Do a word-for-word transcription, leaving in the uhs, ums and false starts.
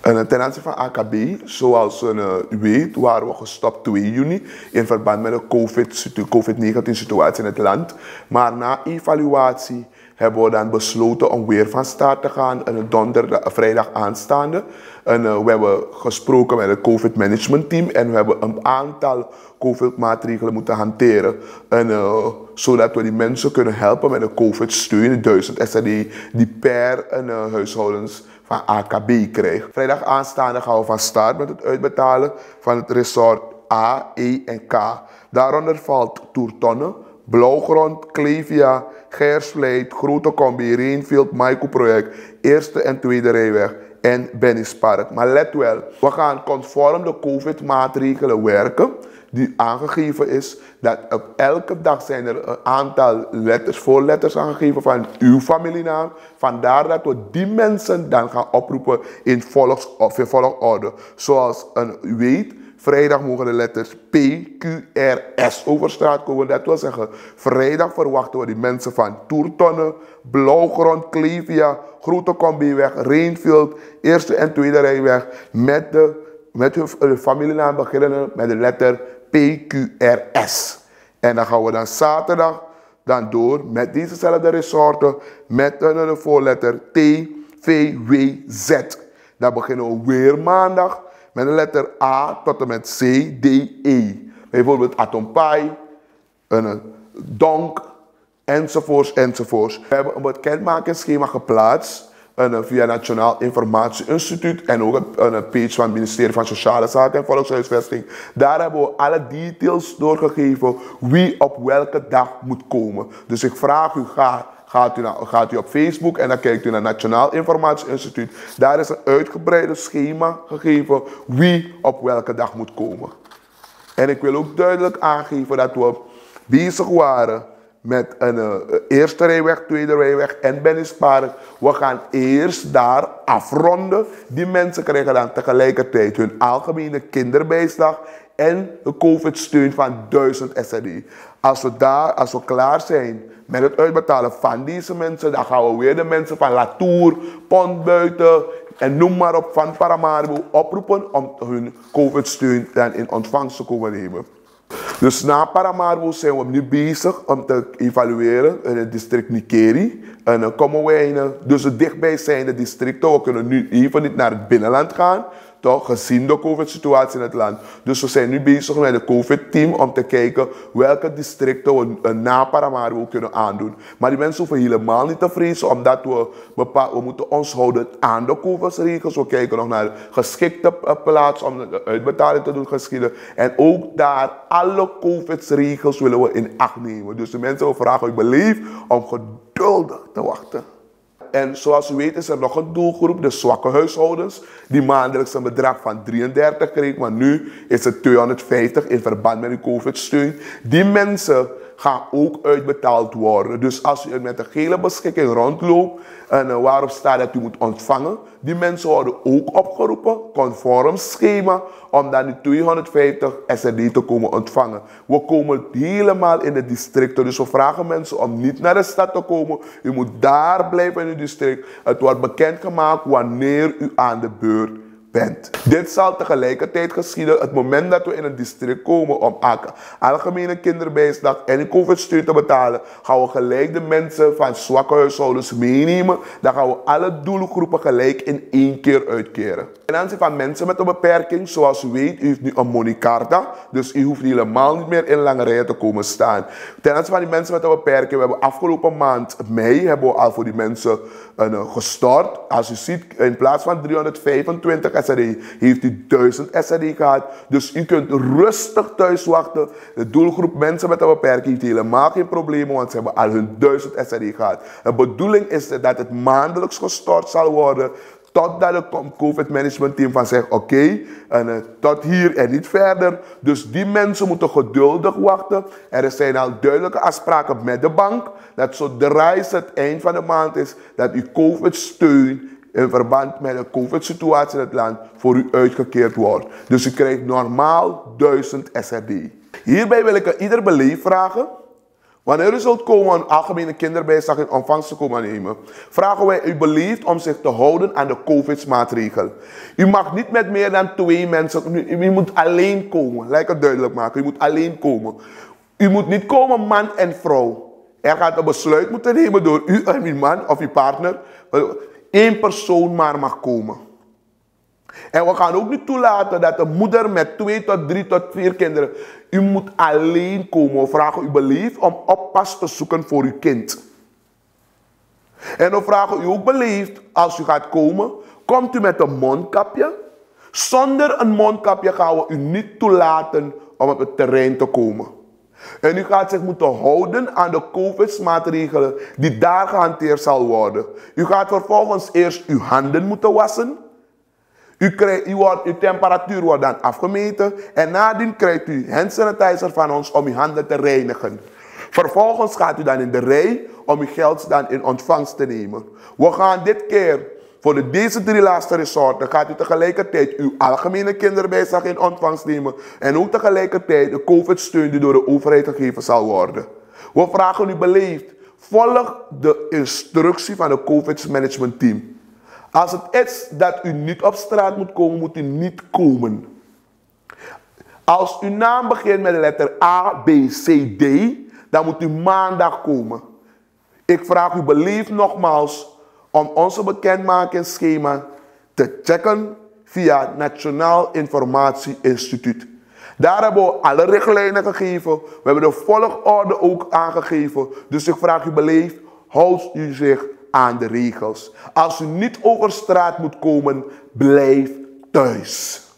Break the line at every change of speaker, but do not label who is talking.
En ten aanzien van A K B, zoals uh, u weet, waren we gestopt twee juni in verband met de COVID negentien situatie in het land. Maar na evaluatie hebben we dan besloten om weer van start te gaan en donderdag, vrijdag aanstaande. En, uh, we hebben gesproken met het COVID management team en we hebben een aantal COVID maatregelen moeten hanteren. En, uh, zodat we die mensen kunnen helpen met de COVID steun, duizend S R D die per uh, huishoudens van A K B krijgen. Vrijdag aanstaande gaan we van start met het uitbetalen van het resort A, E en K. Daaronder valt Toertonne, Blauwgrond, Clevia, Gersvleit, Grote Combi, Reenfield, Maiko project, Eerste en Tweede Rijweg en Bennispark. Maar let wel, we gaan conform de COVID maatregelen werken die aangegeven is dat op elke dag zijn er een aantal letters, voorletters aangegeven van uw familienaam. Vandaar dat we die mensen dan gaan oproepen in, volgs, of in volgorde. Zoals een, u weet, vrijdag mogen de letters P, Q, R, S over straat komen. Dat wil zeggen, vrijdag verwachten we die mensen van Toertonne, Blauwgrond, Clevia, Grote Combiweg, Reenfield, Eerste en Tweede Rijweg met de met hun familienaam beginnen met de letter P, Q, R, S. En dan gaan we dan zaterdag dan door met dezezelfde resorten met de voorletter T, V, W, Z. Dan beginnen we weer maandag met de letter A tot en met C, D, E. Bijvoorbeeld Atompai, een donk, enzovoorts, enzovoorts. We hebben een bekendmakingsschema geplaatst en via het Nationaal Informatie Instituut en ook een page van het ministerie van Sociale Zaken en Volkshuisvesting. Daar hebben we alle details doorgegeven wie op welke dag moet komen. Dus ik vraag u, ga, gaat, u naar, gaat u op Facebook en dan kijkt u naar het Nationaal Informatie Instituut. Daar is een uitgebreide schema gegeven wie op welke dag moet komen. En ik wil ook duidelijk aangeven dat we bezig waren met een uh, eerste rijweg, tweede rijweg en Bennispark. We gaan eerst daar afronden. Die mensen krijgen dan tegelijkertijd hun algemene kinderbijslag en de COVID-steun van duizend S R D. Als we, daar, als we klaar zijn met het uitbetalen van deze mensen, dan gaan we weer de mensen van Latour, Pontbuiten en noem maar op van Paramaribo oproepen om hun COVID-steun dan in ontvangst te komen nemen. Dus na Paramaribo zijn we nu bezig om te evalueren in het district Nikeri. En dan komen wij in dus de dichtbijzijnde districten. We kunnen nu even niet naar het binnenland gaan, toch, gezien de COVID-situatie in het land. Dus we zijn nu bezig met het COVID-team om te kijken welke districten we na Paramaribo kunnen aandoen. Maar die mensen hoeven helemaal niet te vrezen, omdat we, bepaal, we moeten ons houden aan de COVID-regels. We kijken nog naar de geschikte plaats om de uitbetaling te doen geschieden. En ook daar alle COVID-regels willen we in acht nemen. Dus de mensen, we vragen u beleefd om geduldig te wachten. En zoals u weet is er nog een doelgroep, de zwakke huishoudens, die maandelijks een bedrag van drieëndertig kreeg, maar nu is het tweehonderdvijftig in verband met de COVID-steun. Die mensen gaan ook uitbetaald worden. Dus als u met een gele beschikking rondloopt en waarop staat dat u moet ontvangen, die mensen worden ook opgeroepen, conform schema, om dan die tweehonderdvijftig S R D te komen ontvangen. We komen helemaal in de districten, dus we vragen mensen om niet naar de stad te komen. U moet daar blijven in uw district. Het wordt bekendgemaakt wanneer u aan de beurt bent. Dit zal tegelijkertijd geschieden. Het moment dat we in een district komen om algemene kinderbijslag en COVID-steun te betalen, gaan we gelijk de mensen van zwakke huishoudens meenemen. Dan gaan we alle doelgroepen gelijk in één keer uitkeren. Ten aanzien van mensen met een beperking, zoals u weet, u heeft nu een monicarta, dus u hoeft helemaal niet meer in lange rijen te komen staan. Ten aanzien van die mensen met een beperking, we hebben afgelopen maand mei hebben we al voor die mensen uh, gestort. Als u ziet, in plaats van driehonderdvijfentwintig S R D heeft u duizend S R D gehad. Dus u kunt rustig thuis wachten. De doelgroep mensen met een beperking heeft helemaal geen problemen, want ze hebben al hun duizend S R D gehad. De bedoeling is dat het maandelijks gestort zal worden, totdat het COVID management team van zegt, oké, okay, en uh, tot hier en niet verder. Dus die mensen moeten geduldig wachten. Er zijn al duidelijke afspraken met de bank, dat zodra het eind van de maand is, dat u COVID-steun in verband met de COVID-situatie in het land voor u uitgekeerd wordt. Dus u krijgt normaal duizend S R D. Hierbij wil ik ieder beleefd vragen, Wanneer u zult komen een algemene kinderbijslag in ontvangst te komen nemen, vragen wij u beleefd om zich te houden aan de COVID-maatregel. U mag niet met meer dan twee mensen, u, u moet alleen komen. Laat ik het duidelijk maken, u moet alleen komen. U moet niet komen man en vrouw. Er gaat een besluit moeten nemen door u en uw man of uw partner. Eén persoon maar mag komen. En we gaan ook niet toelaten dat een moeder met twee tot drie tot vier kinderen. U moet alleen komen. We vragen u beleefd om oppas te zoeken voor uw kind. En we vragen u ook beleefd, als u gaat komen, komt u met een mondkapje. Zonder een mondkapje gaan we u niet toelaten om op het terrein te komen. En u gaat zich moeten houden aan de COVID-maatregelen die daar gehanteerd zal worden. U gaat vervolgens eerst uw handen moeten wassen. U krijgt, u wordt, uw temperatuur wordt dan afgemeten en nadien krijgt u hand sanitizer van ons om uw handen te reinigen. Vervolgens gaat u dan in de rij om uw geld dan in ontvangst te nemen. We gaan dit keer voor de, deze drie laatste resorten gaat u tegelijkertijd uw algemene kinderbijslag in ontvangst nemen en ook tegelijkertijd de COVID-steun die door de overheid gegeven zal worden. We vragen u beleefd, volg de instructie van het COVID-management team. Als het is dat u niet op straat moet komen, moet u niet komen. Als uw naam begint met de letter A, B, C, D, dan moet u maandag komen. Ik vraag u beleefd nogmaals om onze bekendmakingsschema te checken via het Nationaal Informatie Instituut. Daar hebben we alle richtlijnen gegeven. We hebben de volgorde ook aangegeven. Dus ik vraag u beleefd, houd u zich aan de regels. Als u niet over straat moet komen, blijf thuis.